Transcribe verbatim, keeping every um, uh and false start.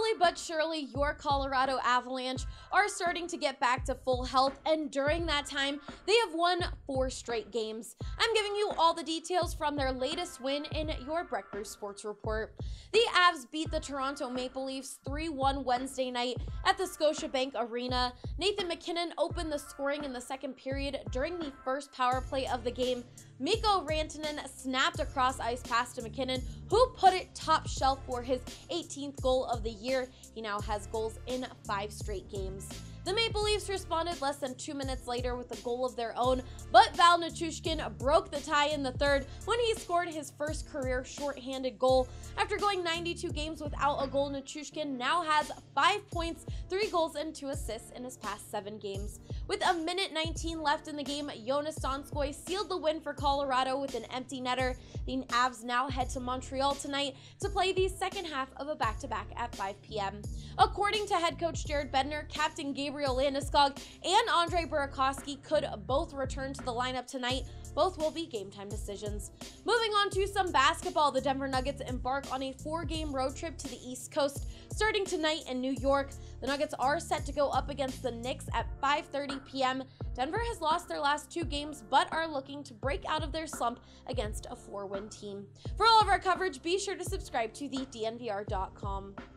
Slowly but surely, your Colorado Avalanche are starting to get back to full health, and during that time, they have won four straight games. I'm giving you all the details from their latest win in your Breakthrough Sports Report. The Avs beat the Toronto Maple Leafs three one Wednesday night at the Scotiabank Arena. Nathan MacKinnon opened the scoring in the second period during the first power play of the game. Mikko Rantanen snapped across ice pass to MacKinnon, who put it top shelf for his eighteenth goal of the year. He now has goals in five straight games. The Maple Leafs responded less than two minutes later with a goal of their own, but Val Nichushkin broke the tie in the third when he scored his first career shorthanded goal. After going ninety-two games without a goal, Nichushkin now has five points, three goals, and two assists in his past seven games. With a minute nineteen left in the game, Jonas Donskoy sealed the win for Colorado with an empty netter. The Avs now head to Montreal tonight to play the second half of a back-to-back at five p m According to head coach Jared Bednar, captain Gabriel Landeskog and Andre Burakovsky could both return to the lineup tonight. Both will be game time decisions. Moving on to some basketball, the Denver Nuggets embark on a four-game road trip to the East Coast starting tonight in New York. The Nuggets are set to go up against the Knicks at five thirty p m Denver has lost their last two games but are looking to break out of their slump against a four-win team. For all of our coverage, be sure to subscribe to the D N V R dot com.